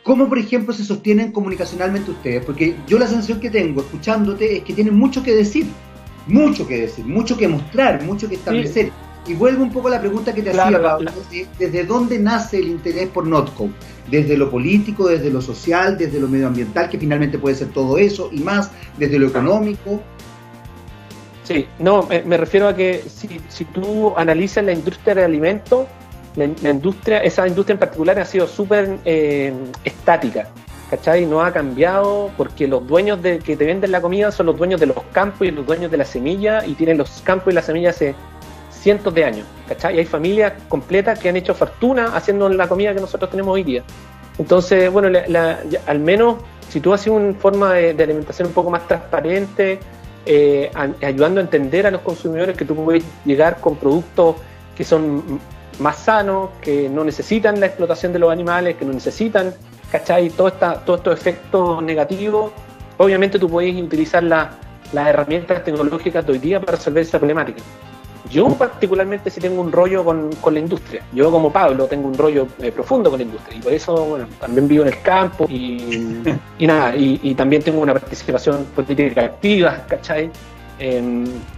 ¿Cómo, por ejemplo, se sostienen comunicacionalmente ustedes? Porque yo la sensación que tengo escuchándote es que tienen mucho que decir, mucho que mostrar, mucho que Sí, establecer. Y vuelvo un poco a la pregunta que te claro, hacía, Pablo, ¿desde dónde nace el interés por Notco? ¿Desde lo político, desde lo social, desde lo medioambiental, que finalmente puede ser todo eso y más, desde lo económico? sí, no, me refiero a que si tú analizas la industria de alimentos, esa industria en particular ha sido súper estática, ¿cachai? No ha cambiado porque los dueños que te venden la comida son los dueños de los campos y los dueños de la semilla y tienen los campos y la semilla hace cientos de años, ¿cachai? Y hay familias completas que han hecho fortuna haciendo la comida que nosotros tenemos hoy día. Entonces, bueno, al menos si tú haces una forma de alimentación un poco más transparente, ayudando a entender a los consumidores que tú puedes llegar con productos que son más sanos, que no necesitan la explotación de los animales, que no necesitan, ¿cachai? Todos estos efectos negativos. Obviamente tú puedes utilizar las herramientas tecnológicas de hoy día para resolver esa problemática. Yo particularmente sí tengo un rollo con la industria. Yo como Pablo tengo un rollo profundo con la industria y por eso, bueno, también vivo en el campo y nada, y también tengo una participación política activa, ¿cachai?